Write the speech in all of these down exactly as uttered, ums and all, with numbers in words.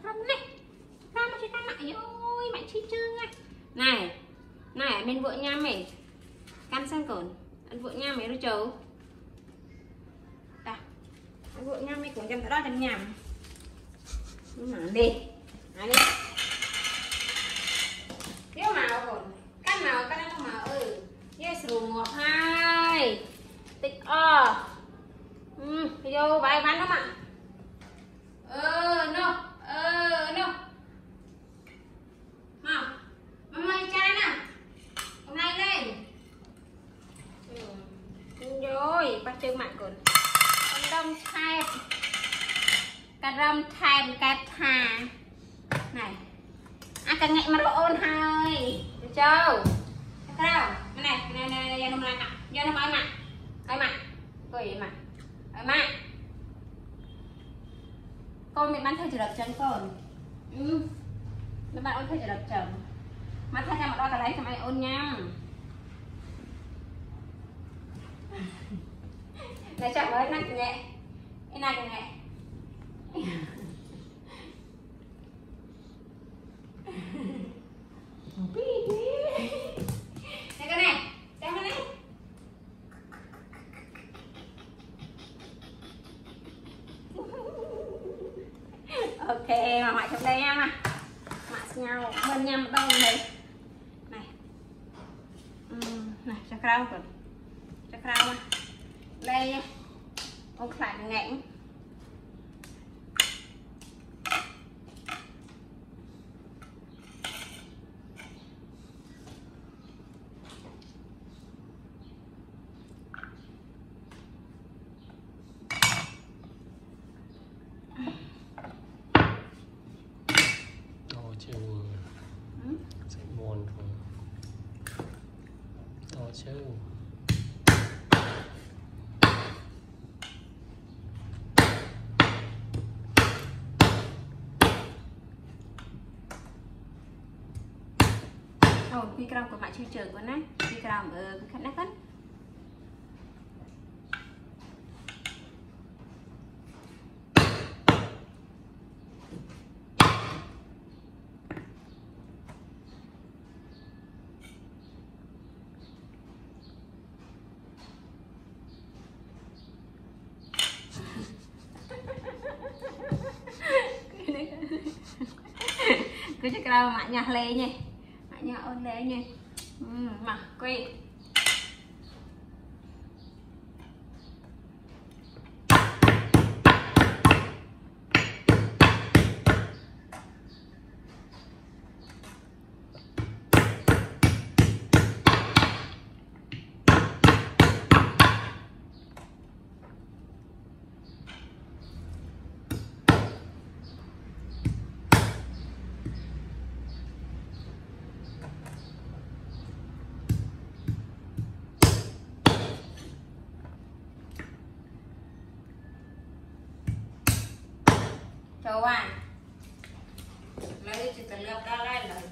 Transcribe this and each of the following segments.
râm này ra mà chị ta mẹ ơi mẹ chi chương nha này này mình vợ nha mày căn sang cồn anh vợ nha mày nó chờ ta anh vợ nha mày cũng chăm đó chăm nhầm mà đi này đi nếu màu còn căn màu căn nó màu ừ yes rồi ngọt hai tích o ừ vô bài bán đó mà ờ no ờ no mau mày chai nè hôm nay lên ừ. rồi bắt chân mạnh còn đông thèm cà râm thèm cà thà này à càng ngày mà độ ôn hai được chưa sao cái này này này giờ nó lại nè giờ nó ai mà ai mà cười mà ai mà con mình bán thay chỉ đập chân còn ừ mấy bạn ôn thay chỉ đập chân mà thay cho mà đo cả đấy cho mày ôn nha này chắc với nặng nhẹ cái này nhẹ đây cái này đây cái này ok mà ngoại trong đây em à ngoại nhau bên nhau đâu này này uhm, này cho rau rồi cho rau mà đây nha ông phải ngạnh sẽ buồn thôi to chứ rồi quy cam của bạn chưa chờ con đấy quy cam ở khách nát hết cứ chắc ra mạnh nhà lê nha mạnh nhà ôn lê nha ừ, mà quay cho bạn lấy chỉ cần lượt ra lại là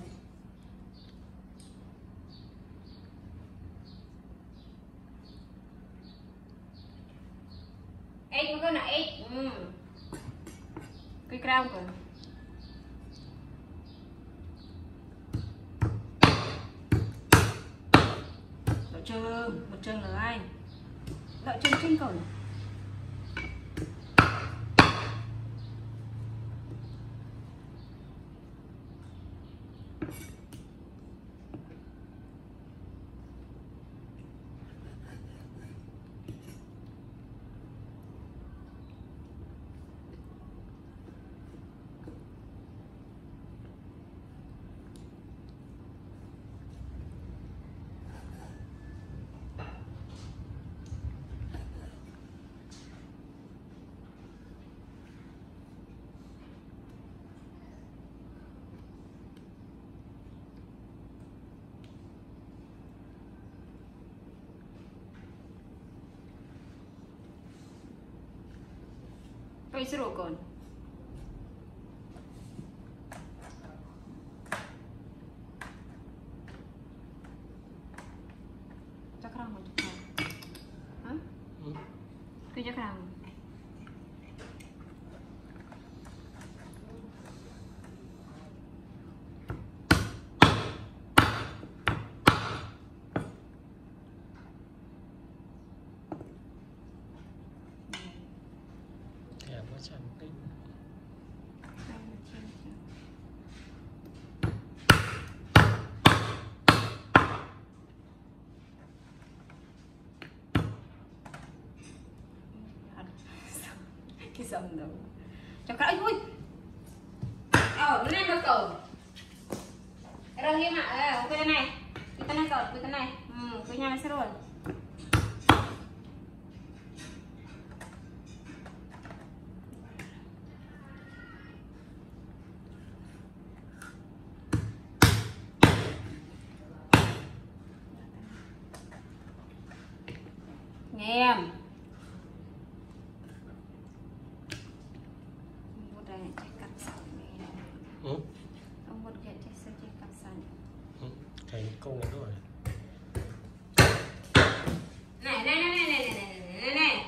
ít cái này ít ừ. Cái cam rồi đợi chưa một chân là anh đợi chân trên cổng Quay sơ đồ còn chắc rằng một chút hả? Cứ chắc rằng chẳng tính cái sông đâu cho cái vui ờ nó đang cầu rồi kia mà ờ cái này cái này cầu cái này ừ cái nhà sẽ rồi nghe em ừ? ông một cái chạy xe chạy cặp sẵn Ừ. Cái câu này rồi này này này này này này này này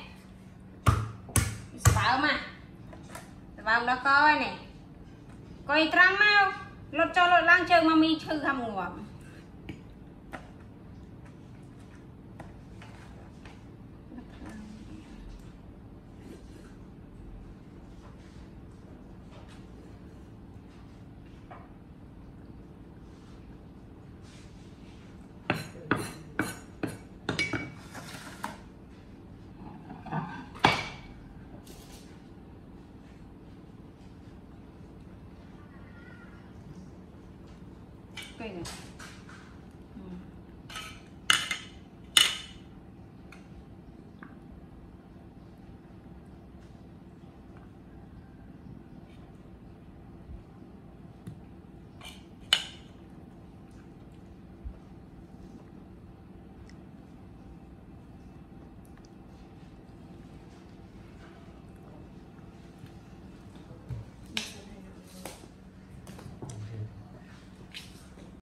bảo mà vào đó coi này coi trăng mau lột cho lột lang chơi mà mi chư hầm ngủ cây này